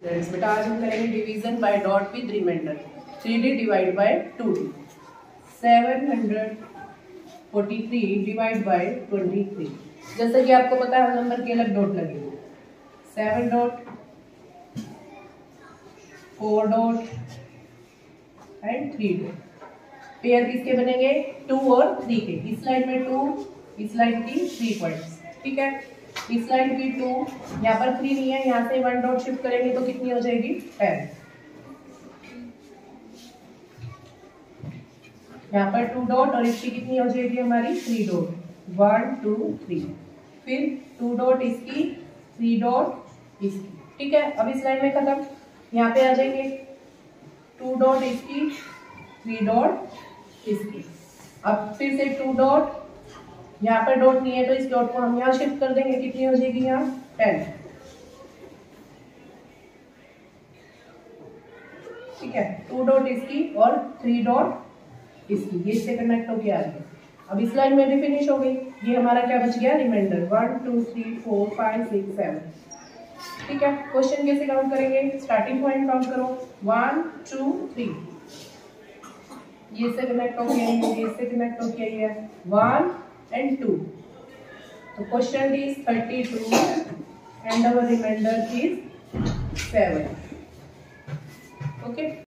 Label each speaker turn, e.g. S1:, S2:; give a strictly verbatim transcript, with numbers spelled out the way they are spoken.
S1: Friends बेटा आज हम करेंगे division by dot with remainder. Three D divide by two D. Seven hundred forty three divide by twenty three. जैसे कि आपको पता है नंबर के अलग डॉट लगेंगे। Seven dot, four dot and three dot. Pair किसके बनेंगे? टू और थ्री के। इस लाइन में टू, इस लाइन की थ्री पॉइंट्स। ठीक है, इस लाइन की टू, यहाँ पर थ्री नहीं है, यहाँ से वन डॉट शिफ्ट करेंगे तो कितनी हो जाएगी? टेन। यहाँ पर टू डॉट और इसकी कितनी हो जाएगी हमारी? Three dot. One two three. फिर टू डॉट इसकी, थ्री डॉट इसकी। ठीक है, अब इस लाइन में खत्म। यहाँ पे आ जाएंगे टू डॉट इसकी, थ्री डॉट इसकी। अब फिर से टू डॉट, यहाँ पर डॉट नहीं है तो इस डॉट को हम यहाँ शिफ्ट कर देंगे। कितनी हो जाएगी यहाँ? टेन। ठीक है, टू डॉट इसकी और थ्री डॉट इसकी, ये इससे कनेक्ट होके आ गया। अब इस लाइन में भी फिनिश हो गई। ये हमारा क्या बच गया? Remainder. One two three four five six seven. ठीक है, क्वेश्चन कैसे काउंट करेंगे? स्टार्टिंग पॉइंट काउंट करो। वन टू थ्री, ये से कनेक्ट हो गया, ये से कनेक्ट हो गया है। One and two. So question is thirty-two and our remainder is seven. Okay.